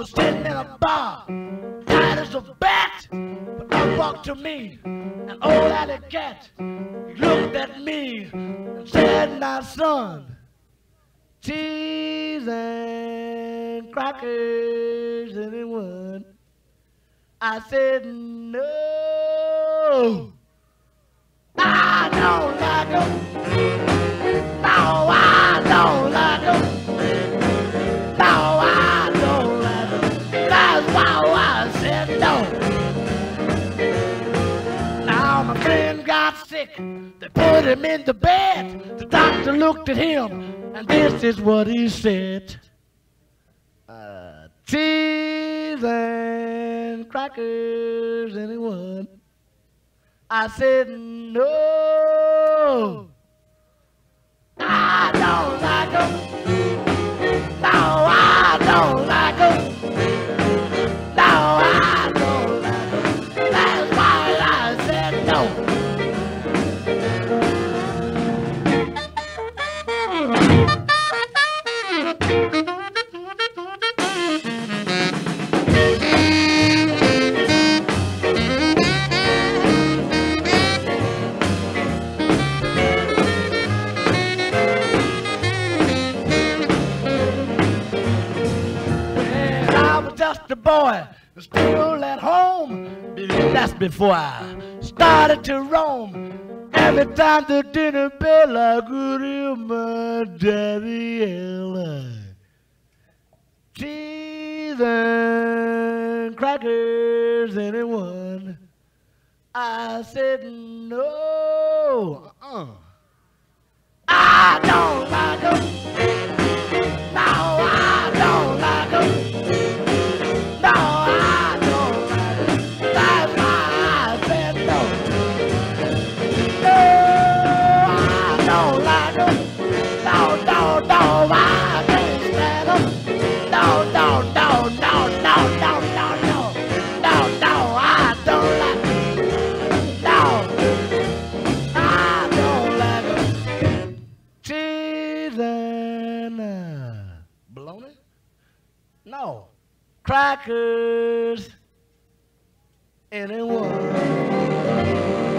was sitting in a bar, tight as a bat, but up walked to me an old alley cat. He looked at me and said, "Now son, cheese and crackers, anyone?" I said, "No, I don't like them. No, I don't like them. No, I don't like them." That's why I said no. Now my friend got sick. They put him in the bed. The doctor looked at him, and this is what he said. Cheese and crackers, anyone? I said, "No, I don't like them. No, I don't like them. No, I don't like them." That's why I said no. Just a boy, still at home. That's before I started to roam. Every time the dinner bell, I could hear my daddy yell, "Cheese and crackers, anyone?" I said, "No, I don't like them. No, I don't like them. No, I don't like it. That's why I said no. No, I don't like them. No, no, no, I can't stand them. No, no, no, no, no, no, no, no. No, no, I don't like them. No, I don't like them. Cheese and bologna? No. Crackers, anyone?